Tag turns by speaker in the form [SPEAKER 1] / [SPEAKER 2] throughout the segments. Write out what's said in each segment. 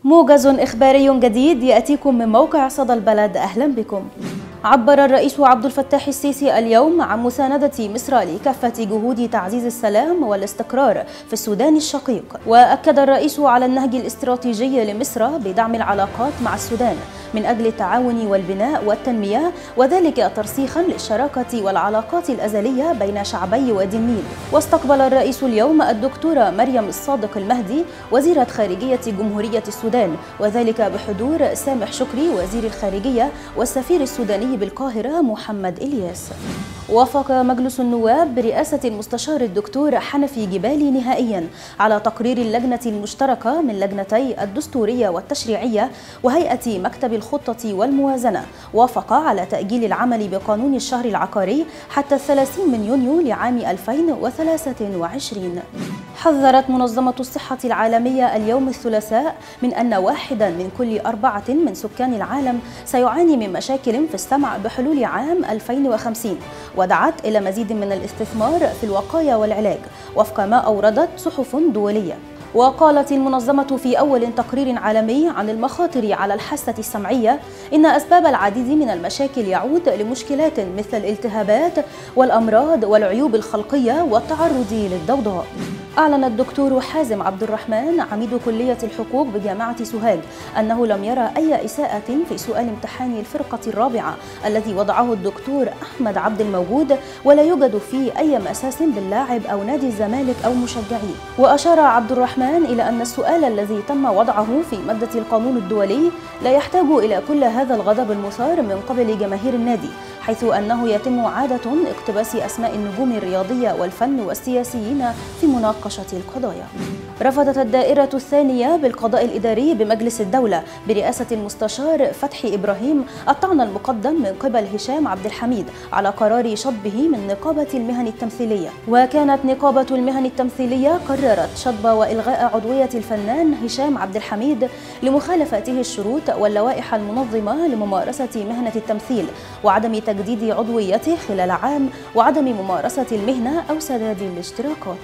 [SPEAKER 1] موجز إخباري جديد يأتيكم من موقع صدى البلد. أهلا بكم. عبر الرئيس عبد الفتاح السيسي اليوم عن مساندة مصر لكافة جهود تعزيز السلام والاستقرار في السودان الشقيق، وأكد الرئيس على النهج الاستراتيجي لمصر بدعم العلاقات مع السودان من أجل التعاون والبناء والتنمية، وذلك ترسيخا للشراكة والعلاقات الأزلية بين شعبي وادي النيل. واستقبل الرئيس اليوم الدكتورة مريم الصادق المهدي وزيرة خارجية جمهورية السودان، وذلك بحضور سامح شكري وزير الخارجية والسفير السوداني بالقاهرة محمد إلياس. وافق مجلس النواب برئاسة المستشار الدكتور حنفي جبالي نهائيا على تقرير اللجنة المشتركة من لجنتي الدستورية والتشريعية وهيئة مكتب الخطة والموازنة. وافق على تأجيل العمل بقانون الشهر العقاري حتى 30 من يونيو لعام 2023. حذرت منظمة الصحة العالمية اليوم الثلاثاء من أن 1 من كل 4 من سكان العالم سيعاني من مشاكل في السمع بحلول عام 2050، ودعت إلى مزيد من الاستثمار في الوقاية والعلاج وفق ما أوردت صحف دولية. وقالت المنظمة في أول تقرير عالمي عن المخاطر على الحاسة السمعية إن أسباب العديد من المشاكل يعود لمشكلات مثل الالتهابات والأمراض والعيوب الخلقية والتعرض للضوضاء. أعلن الدكتور حازم عبد الرحمن عميد كلية الحقوق بجامعة سوهاج أنه لم يرى أي إساءة في سؤال امتحان الفرقة الرابعة الذي وضعه الدكتور أحمد عبد الموجود، ولا يوجد فيه أي مساس باللاعب أو نادي الزمالك أو مشجعيه. وأشار عبد الرحمن إلى أن السؤال الذي تم وضعه في مادة القانون الدولي لا يحتاج إلى كل هذا الغضب المثار من قبل جماهير النادي، حيث أنه يتم عادة اقتباس أسماء النجوم الرياضية والفن والسياسيين في مناقشة القضايا. رفضت الدائرة الثانية بالقضاء الإداري بمجلس الدولة برئاسة المستشار فتحي إبراهيم الطعن المقدم من قبل هشام عبد الحميد على قرار شطبه من نقابة المهن التمثيلية. وكانت نقابة المهن التمثيلية قررت شطب وإلغاء عضوية الفنان هشام عبد الحميد لمخالفته الشروط واللوائح المنظمة لممارسة مهنة التمثيل وعدم تجديد عضويته خلال عام وعدم ممارسة المهنة أو سداد الاشتراكات.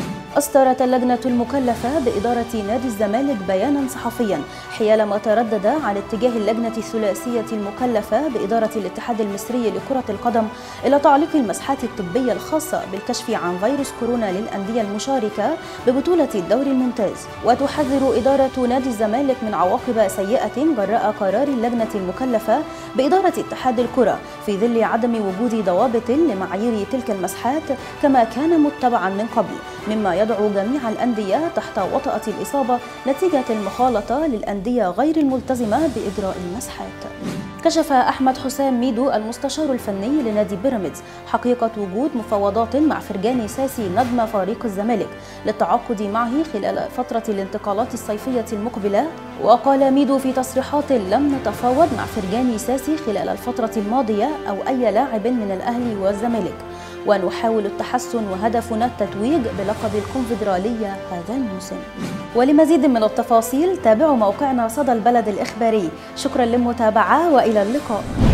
[SPEAKER 1] أصدرت اللجنة المكلفة بإدارة نادي الزمالك بيانا صحفيا حيالما تردد عن اتجاه اللجنة الثلاثية المكلفة بإدارة الاتحاد المصري لكرة القدم إلى تعليق المسحات الطبية الخاصة بالكشف عن فيروس كورونا للأندية المشاركة ببطولة الدوري الممتاز. وتحذر إدارة نادي الزمالك من عواقب سيئة جراء قرار اللجنة المكلفة بإدارة اتحاد الكرة في ظل عدم وجود ضوابط لمعايير تلك المسحات كما كان متبعا من قبل، مما يدعو جميع الأندية تحت وطأة الإصابة نتيجة المخالطة للأندية غير الملتزمة بإجراء المسحات. كشف أحمد حسام ميدو المستشار الفني لنادي بيراميدز حقيقة وجود مفاوضات مع فرجاني ساسي نجم فريق الزمالك للتعاقد معه خلال فترة الانتقالات الصيفية المقبلة. وقال ميدو في تصريحات: لم نتفاوض مع فرجاني ساسي خلال الفترة الماضية أو أي لاعب من الأهلي والزمالك، ونحاول التحسن وهدفنا التتويج بلقب الكونفدرالية هذا الموسم. ولمزيد من التفاصيل تابعوا موقعنا صدى البلد الإخباري. شكرا للمتابعة وإلى اللقاء.